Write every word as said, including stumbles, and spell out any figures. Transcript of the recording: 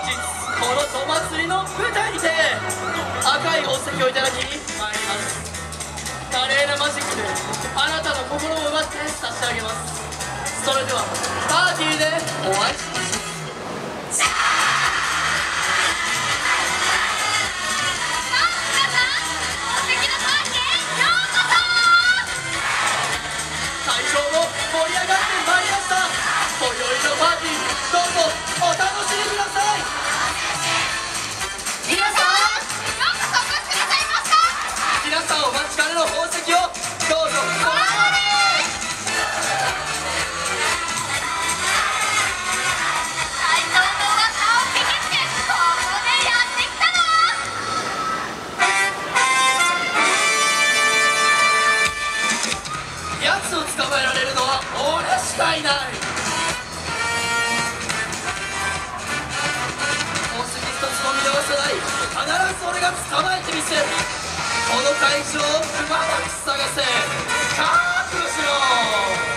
日この戸祭りの舞台にて赤い宝石をいただき参ります。華麗なマジックであなたの心を奪って差し上げます。それではパーティーでお会いしましょう。会場も盛り上がってまいりました。今宵のパーティーどうぞお楽しみください。皆さんようこそお越しくださいました。 皆さんお待ちかねの宝石をどうぞご覧に。 最高の噂を聞きつけここでやってきたのは奴を捕まえられるのは俺しかいない。宝石一つも見逃さない。必ず俺が捕まえてみせる。この会場をくまなく探せ。覚悟しろ。